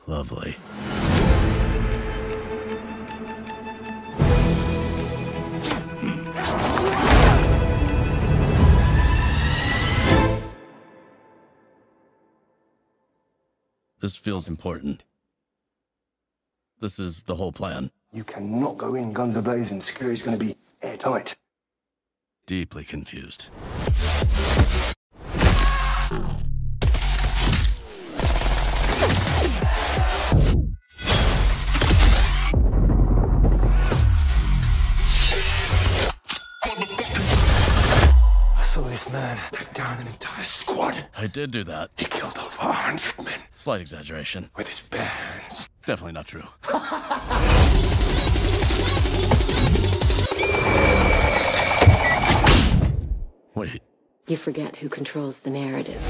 Lovely. This feels important. This is the whole plan. You cannot go in guns a-blazing. Security's going to be airtight. Deeply confused. I saw this man take down an entire squad. I did do that. He killed over 100 men Slight exaggeration. with his bare hands. Definitely not true. Wait, You forget who controls the narrative.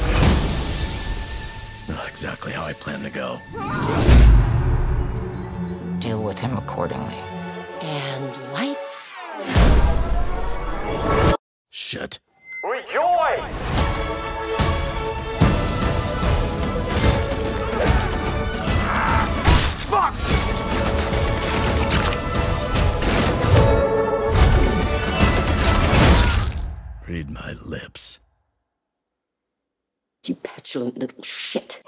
not exactly how I planned to go. Deal with him accordingly. And lights. Shit. Rejoice! Fuck! Read my lips. You petulant little shit.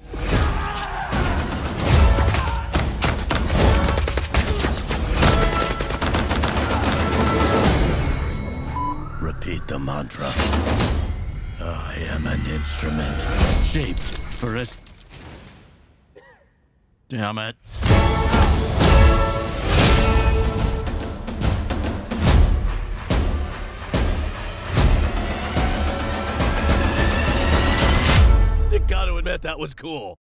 Repeat the mantra. I am an instrument shaped for a... Damn it. You gotta admit that was cool.